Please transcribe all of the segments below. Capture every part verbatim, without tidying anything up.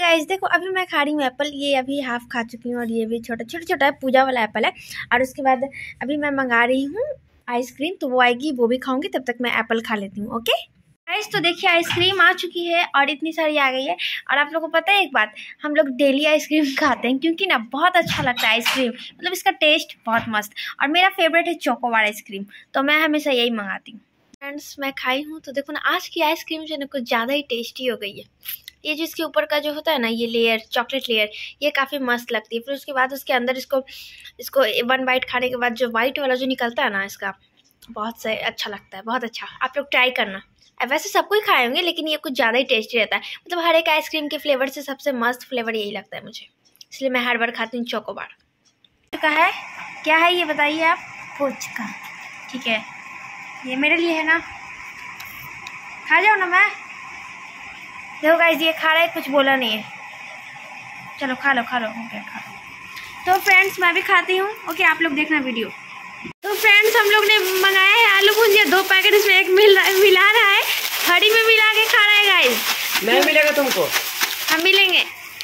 Guys देखो अभी मैं खा रही हूँ एप्पल। ये अभी हाफ खा चुकी हूँ और ये भी छोटा छोटा छोटा है, पूजा वाला एप्पल है। और उसके बाद अभी मैं मंगा रही हूँ आइसक्रीम, तो वो आएगी वो भी खाऊंगी, तब तक मैं एप्पल खा लेती हूँ। ओके गाइस, तो देखिए आइसक्रीम आ चुकी है और इतनी सारी आ गई है। और आप लोगों को पता है एक बात, हम लोग डेली आइसक्रीम खाते हैं क्योंकि ना बहुत अच्छा लगता है आइसक्रीम, मतलब इसका टेस्ट बहुत मस्त। और मेरा फेवरेट है चोकोबार आइसक्रीम, तो मैं हमेशा यही मंगाती हूँ। फ्रेंड्स मैं खाई हूँ तो देखो ना, आज की आइसक्रीम जो है ना कुछ ज़्यादा ही टेस्टी हो गई है। ये जो इसके ऊपर का जो होता है ना, ये लेयर चॉकलेट लेयर, ये काफ़ी मस्त लगती है। फिर उसके बाद उसके अंदर इसको इसको वन बाइट खाने के बाद जो वाइट वाला जो निकलता है ना, इसका बहुत सही अच्छा लगता है, बहुत अच्छा। आप लोग ट्राई करना। वैसे सबको ही खाए होंगे लेकिन ये कुछ ज़्यादा ही टेस्टी रहता है। मतलब हर एक आइसक्रीम के फ्लेवर से सबसे मस्त फ्लेवर यही लगता है मुझे, इसलिए मैं हर बार खाती हूँ चोकोबार का। है क्या है ये बताइए आप? पुचका, ठीक है, ये मेरे लिए है ना, खा जाओ ना। मैं देखो गाइस ये खा रहा है, कुछ बोला नहीं है। चलो खा लो खा लो, ओके खा लो। तो फ्रेंड्स मैं भी खाती हूँ, ओके आप लोग देखना वीडियो। तो फ्रेंड्स हम लोग ने मंगाया है आलू भुजिया, दो पैकेट इसमें एक मिल मिला रहा है, हरी में मिला के खा रहा है गाइस। नहीं मिलेगा तुमको, हम मिलेंगे।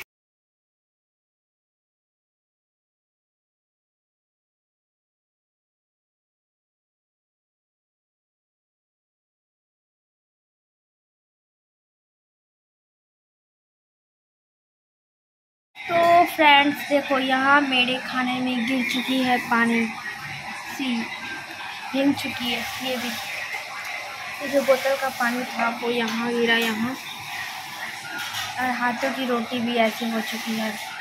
तो फ्रेंड्स देखो यहाँ मेरे खाने में गिर चुकी है पानी सी, गिर चुकी है। ये भी ये जो बोतल का पानी था वो यहाँ गिरा, यहाँ। और हाथों की रोटी भी ऐसी हो चुकी है।